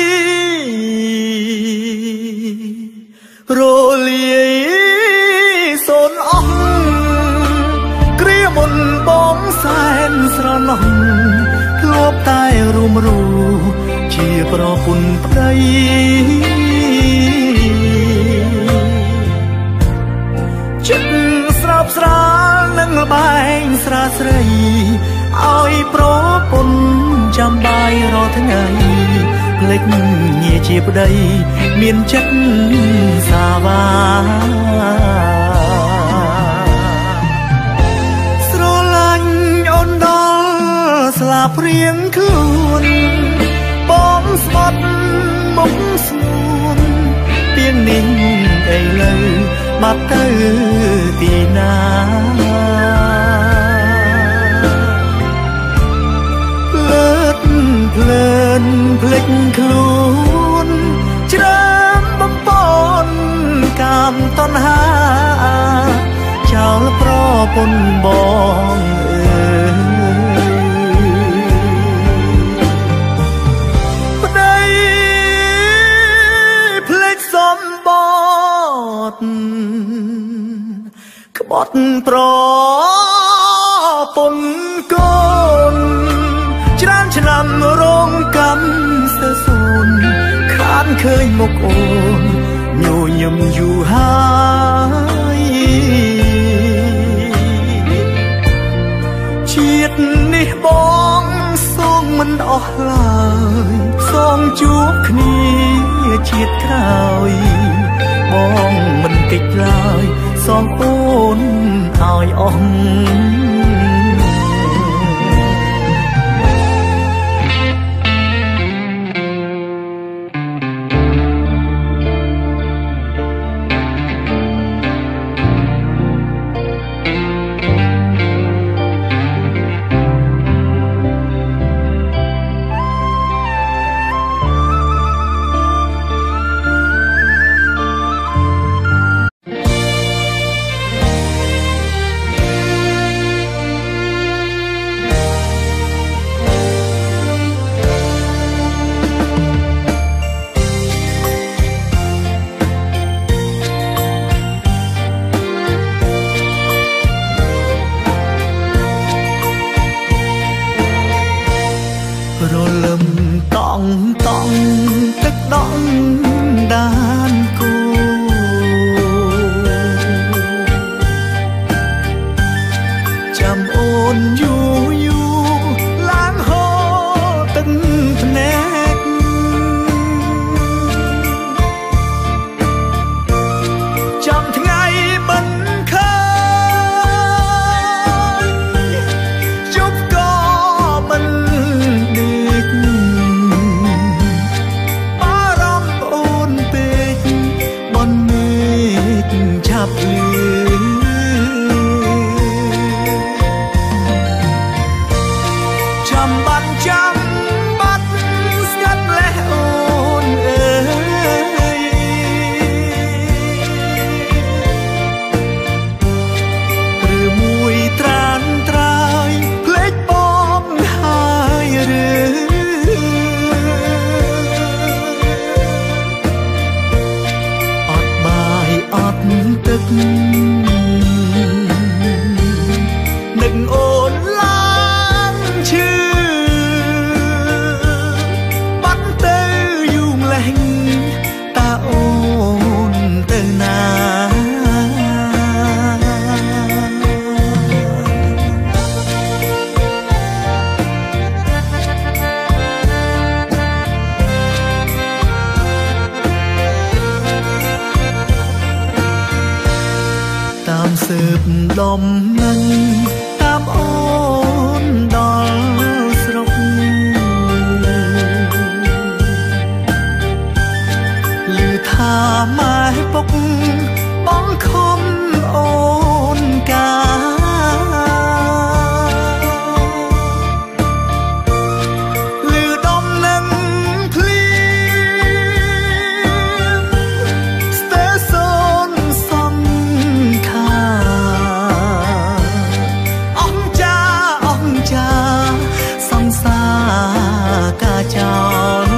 យ៍រលាយសូនអស់គ្រាមុនបងសែនស្រណោះធ្លាប់តែរួមរូជាប្រពន្ធប្តីចិត្តស្រាប់ស្រាលនឹងលបែងស្រាស្រីឲ្យប្រពន្ធចាំបាយរាល់ថ្ងៃភ្លេចងារជាប្តីមានចិត្តសាវាស្រឡាញ់អូនដល់ស្លាប់រៀងខ្លួនបងស្បត់មុខស្ងួនទៀងនេះឥឡូវបាត់ទៅទីណាភ្លើតភ្លើនភ្លេចខ្លួនច្រើមបំពន់កាមតណ្ហាចោលប្រពន្ធបងអើយប្តីភ្លេចសំបត្តិក្បត់ប្រពន្ធកូនច្រើនឆ្នាំរងកម្មស្ទើរសូនខានឃើញមុខអូនញញឹមយូរហើយជាតិនេះបងសូមមិនអស់ឡើយសូមជួបគ្នាជាតិក្រោយបងមិនតិចឡើយសូមអូនឲ្យអស់นึกโอนล้างชื่อบัดเตออยู่แหล่งตาโอนเตอนาตามสืบลมนั้นตามโอนดอลสรบลือทาไม้ปกบ้องคมโอนกาลือดมนั้นพลีสเตโซนสองขาสงสากาจร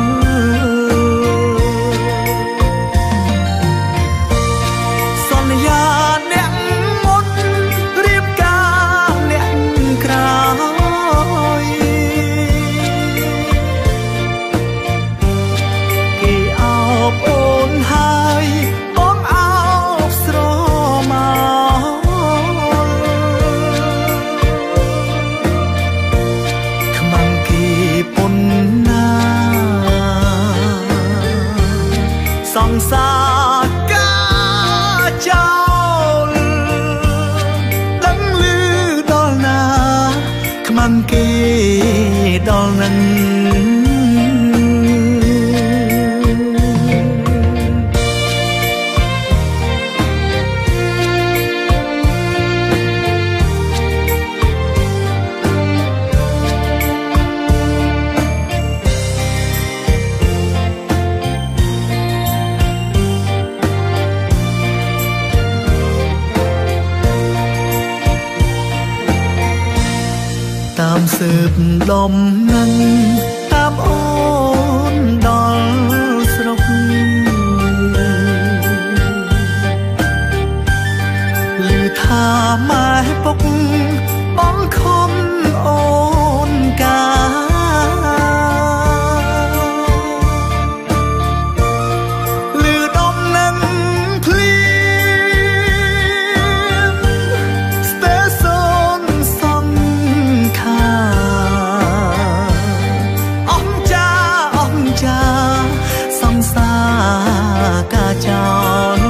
สัญญาเนียงมุดเรียบกาเนียงกรอยกี่เอาโอนหายป้องเอาสโรมาปนนาสองสากาเจ้าดังลือดอลนาขมันเกดอลนั้นสืบลมนั้นตามโอนดอลสรบหรือถ้ามาให้ปกป้องคมโอนกาหรือดมนั้นเพลียงสเตซอนสองขาอ้อมจ้าสองสากาจร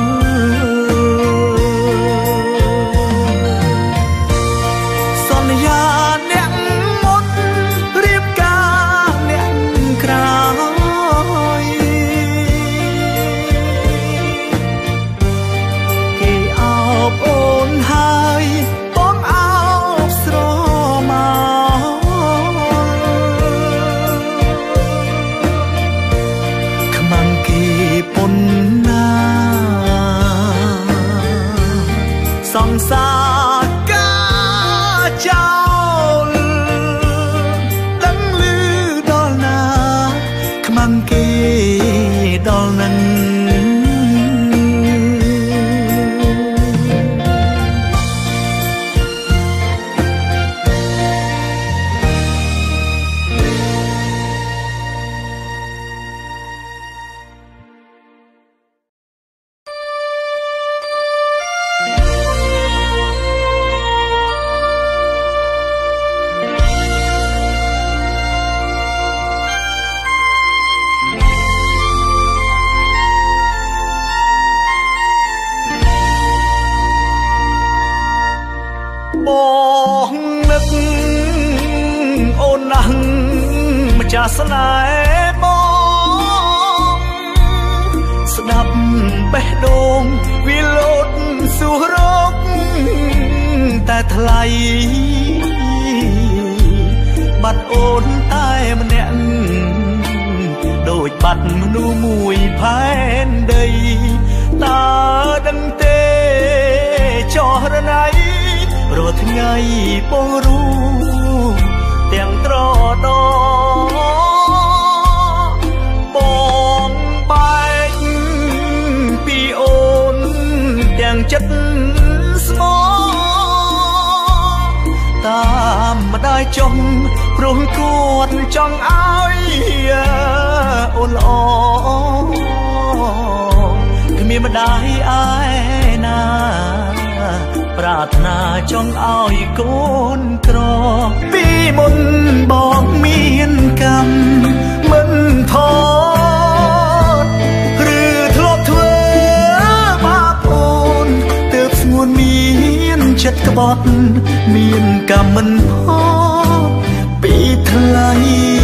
สองสากาเจ้าดังลือดอลนาขมังเกดอลนั้นបងនឹកអូនណាស់ម្ចាស់ស្នេហ៍បងស្ដាប់បេះដូងវាលោតសួររកតែថ្លៃបាត់អូនតែម្នាក់ដូចបាត់មនុស្សមួយផែនដីតើដឹងទេចោះរណៃរាល់ថ្ងៃបងรู้ទាំងត្រដបងបែកពីអូនទាំងចិត្តស្មោតាមម្ដាយចង់ព្រោះគាត់ចង់ឲ្យអូនល្អគ្មានម្ដាយឯណាប្រាថ្នាចង់ឲ្យកូនក្រពីមុនបងមានកម្មមិនថតឬធ្លាប់ធ្វើបាបអូនទើបស្ងួនមានចិត្តក្បត់មានកម្មមិនផតពីថ្លៃ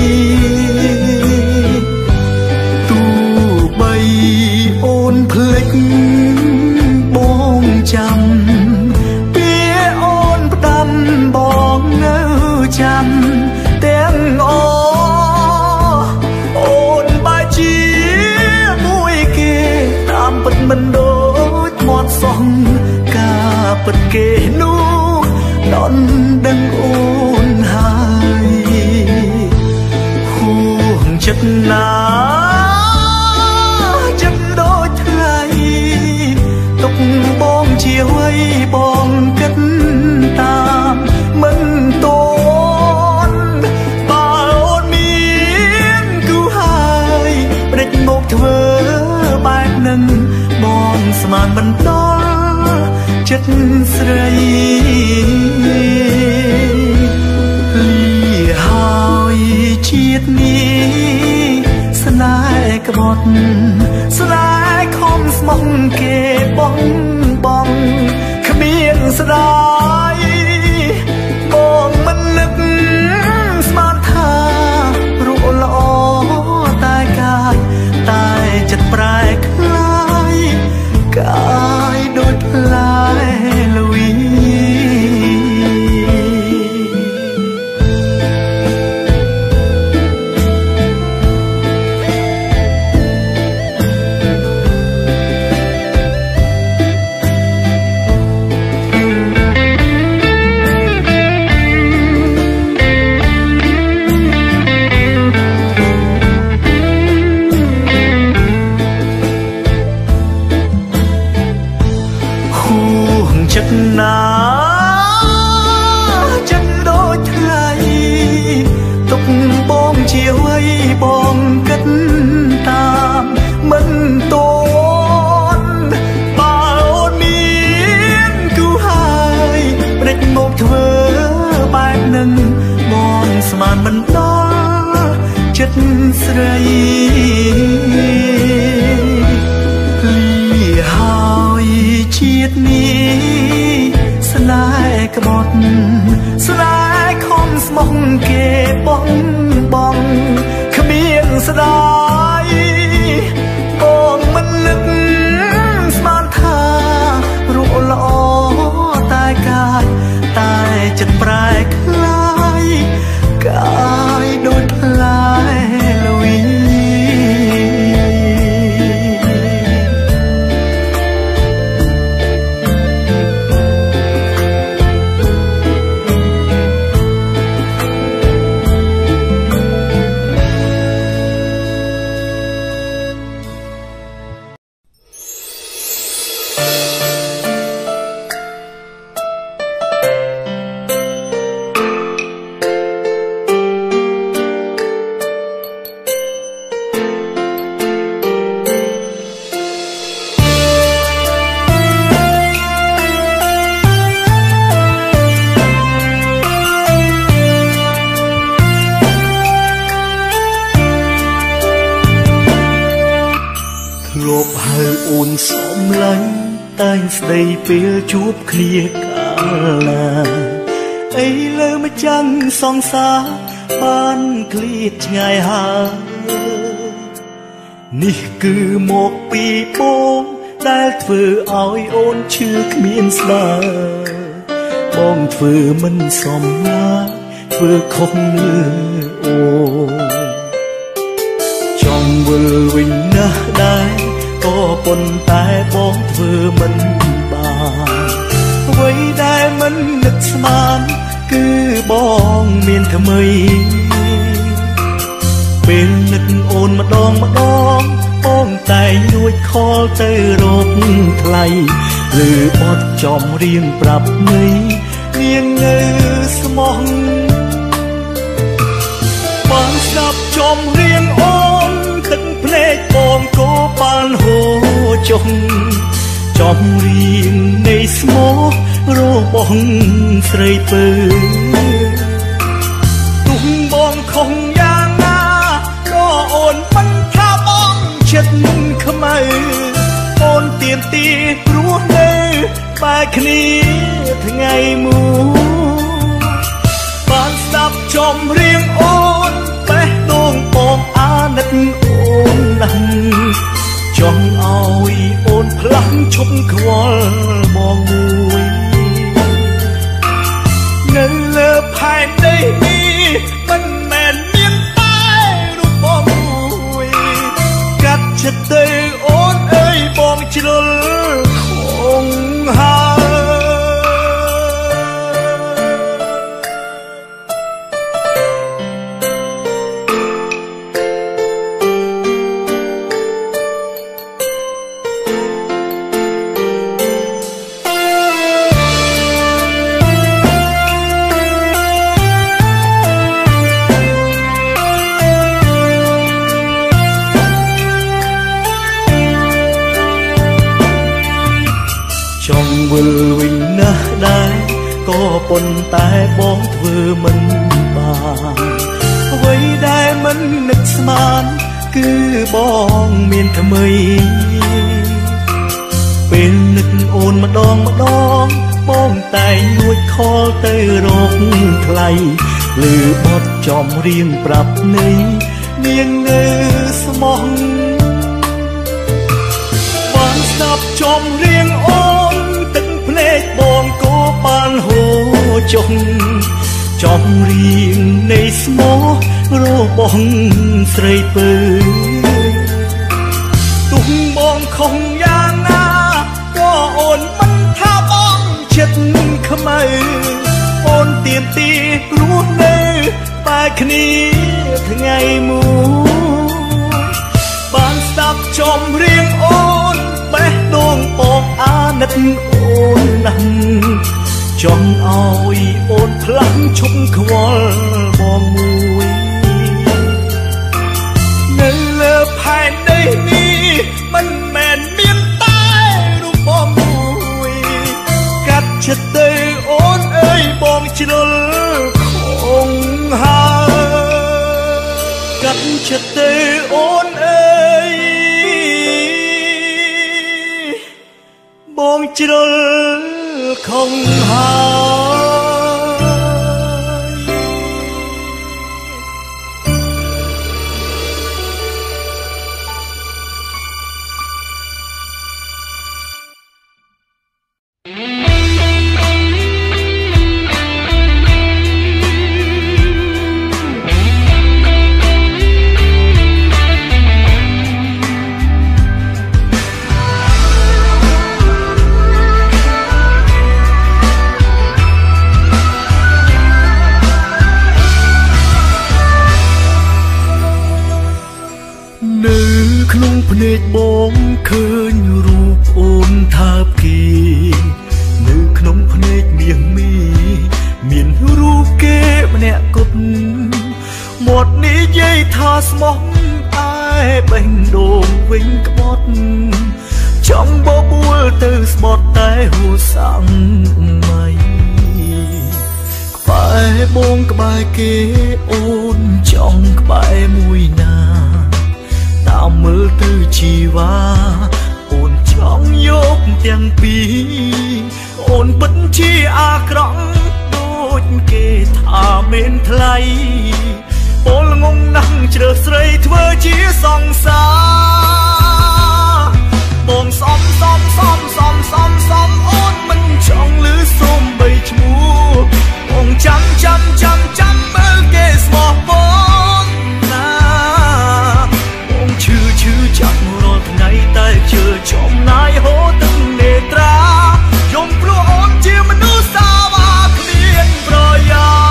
ទោះបីអូនភ្លេចបងចាំបងនៅចាំទាំងអូនបែរជាមួយគេតាមពិតមិនដូចមាត់សោះការពិតគេនោះដនដឹងអូនហើយហួងចិត្តណាចិត្តដូចថ្លៃទុកបងជាអ្វីបងគិតតាមមិនតន់បើអូនមានគូហើយព្រិចមកធ្វើបែបនឹងបងស្មានមិនដល់ចិត្តស្រីលីហើយជាតិនេះស្នេហ៍ក្បត់ស្នេហ៍ខំស្មោះគេបងគ្មានស្ដាយបងមិននឹកស្មានថារូបល្អតែកាយតែចិត្តប្រែคล้ายកាយដូចផ្លែល្វីរាប់ហៅអូនសំឡាញ់តែងស្ដីពេលជួបគ្នាកាលណាអីលើម្ចាំងសងសាបានឃ្លាតឆ្ងាយហើយនេះគឺមកពីបងដែលធ្វើឲ្យអូនឈឺគ្មានស្ដាយបងធ្វើមិនសមណាធ្វើខុសលើអូចង់វិលវិញណាស់ដែរក៏ប៉ុន្តែបងធ្វើមិនបានអ្វីដែលមិននឹកស្មានគឺបងមានថ្មីពេលនឹកអូនម្ដងបងតែងរួចខលទៅរកថ្លៃលើបទចំរៀងប្រាប់នៃនាងនៅស្មោះបានស្ដាប់ចំរៀងអូនទឹកភ្នែកបងក៏បានហូរចុះចំរៀងនៃស្មោះរបស់ស្រីពើទុំបងខំយ៉ាងណាក៏អូនមិនថាបងចិត្តខ្មៅអូនទៀមទីព្រោះនៅបែកគ្នាថ្ងៃមួយបានស្ដាប់ចំរៀងអូនបេះដូងបងអាណិតអូនណាស់ចង់ឲ្យអូនផ្លាំងឈប់ខ្វល់បងមួយនៅលើផែនដីនេះមិនមែនមានតែរូបបងមួយកាត់ចិត្តទៅអូនអើយបងជ្រុលខងហើយវិលវិញណាស់ដែរក៏ប៉ុន្តែបងធ្វើមិនបានអ្វីដែលមិននឹកស្មានគឺបងមានថ្មីពេលនឹកអូនម្ដងបងតែងនួចខលទៅរកថ្លៃលើបទចំរៀងប្រាប់នៃនាងនៅស្មោះបានស្ដាប់ចំរៀងអូនទឹកភ្នែកបងក៏បានហូរចុះចំរៀងនៃស្មោះរបស់ស្រីពើទុំបងខំយ៉ាងណាក៏អូនមិនថាបងចិត្តខ្មៅអូនទៀមទីព្រោះនៅបែកគ្នាថ្ងៃមួយបានស្ដាប់ចំរៀងអូនបេះដូងបងអាណិតអូនណាស់ចង់ឲ្យអូនផ្លាំងឈប់ខ្វល់បងមួយនៅលើផែនដីនេះមិនមែនមានតែរូបបងមួយកាត់ចិត្តទៅអូនអើយបងជ្រុលខងហើយកាត់ចិត្តទៅអូនអើយបងជ្រុលខំហើយភ្នែកបងឃើញរូបអូនថាបគេនៅក្នុងភ្នែកមាសមីមានរូបគេម្នាក់គត់មាត់និយាយថាស្មោះឯបេះដូងវិញក្បត់ចង់បបួលទៅស្បត់តែហួសាំងមៃក្បែរបងក្បែរគេអូនចង់ក្បែរមួយណាតាមមើលទៅជីវ៉ាអូនចង់យកទាំងពីរអូនពិតជាអាក្រក់ដូចគេថាមានថ្លៃពលងងណាស់ជ្រើសស្រីធ្វើជាសង្សារបងសំអូនមិនចង់លឺសូមបីឈ្មោះបងចាំមើលគេស្មោះបងណាបងឈឺចាក់រាល់ថ្ងៃតែជឿចំណាយហូរទឹកនេត្រាយំព្រោះអូនជាមនុស្សសាវាគ្មានប្រយោជន៍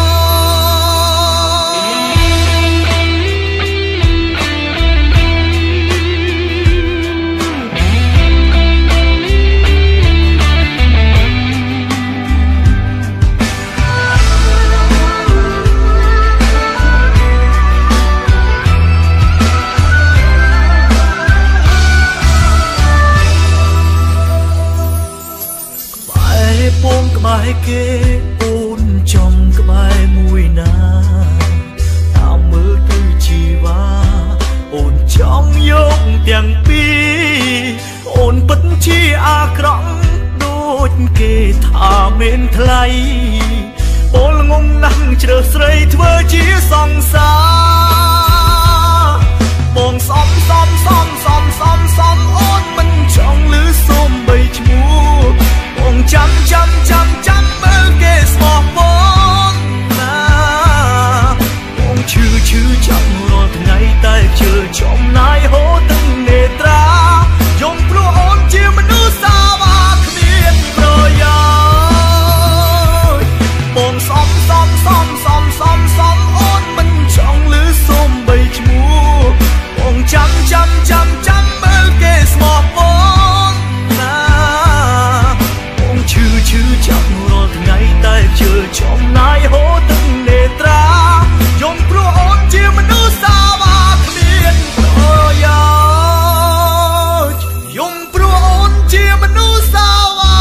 ក្បែរគេអូនចំក្បែរមួយណាតាមមើលទៅជីវ៉ាអូនចង់យកទាំងពីរអូនពិតជាអាក្រក់ដូចគេថាមានថ្លៃពលងងណាស់ជ្រើសស្រីធ្វើជាសង្សារបងសំអូនមិនចង់លឺសូមបីឈ្មោះបងចាំមើលគេស្មោះបងណាបងឈឺចាក់រាល់ថ្ងៃតែជឿចំណាយហូរទឹកនេត្រាយំព្រោះអូនជាមនុស្សសាវាគ្មានប្រយោជន៍បងសំអូនមិនចង់លឺសូមបីឈ្មោះបងចាំមើលគេស្មោះបងណាបងឈឺចាក់រាល់ថ្ងៃតែជឿចំណាយហូរទឹកនេត្រាយំព្រោះអូនជាមនុស្សសាវាគ្មានប្រយោជន៍យំព្រោះអូនជាមនុស្សសាវា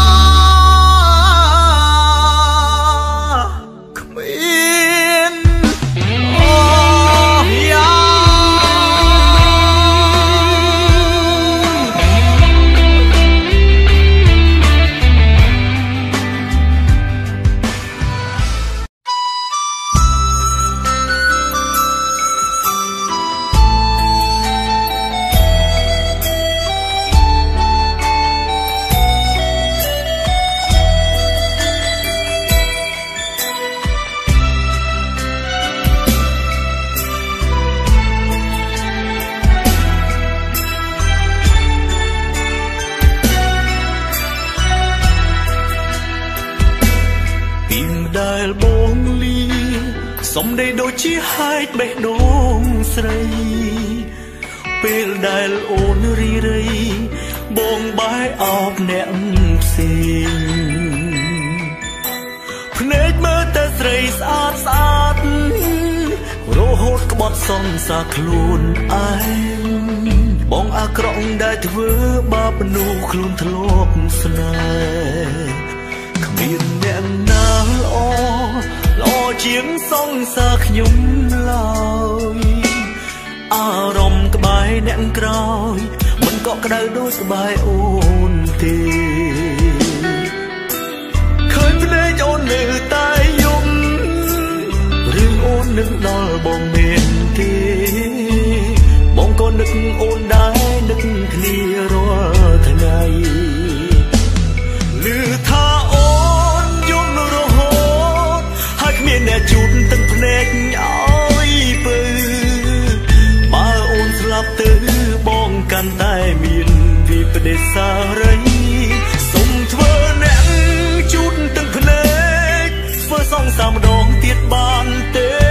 គ្មានដែលបងលីសំដីដូចជាហែកបេះដូងស្រីពេលដែលអូនរីរៃបងបែរអោបអ្នកផ្សេងភ្នែកមើលតែស្រីស្អាតរហូតក្បត់សង្សារខ្លួនឯងបងអាក្រក់ដែលធ្វើបាបមនុស្សខ្លួនធ្លាប់ស្នេហ៍មានអ្នកណាល្អជាងសង្សារខ្ញុំឡើយអារម្មណ៍ក្បែរអ្នកក្រោយមិនកក់ក្ដៅដូចក្បែរអូនទេឃើញភ្នែកអូននៅតែយំរឿងអូននឹកដល់បងមានទេបងក៏នឹកអូនដែរនឹកគ្នារាល់ថ្ងៃឮថាអូនយំរហូតហើយគ្មានអ្នកជូតទឹកភ្នែកឲ្យពើបើអូនស្លាប់ទៅបងកាន់តែមានវិបដិសារីសុំធ្វើអ្នកជូតទឹកភ្នែកធ្វើសងសាម្ដងទៀតបានទេ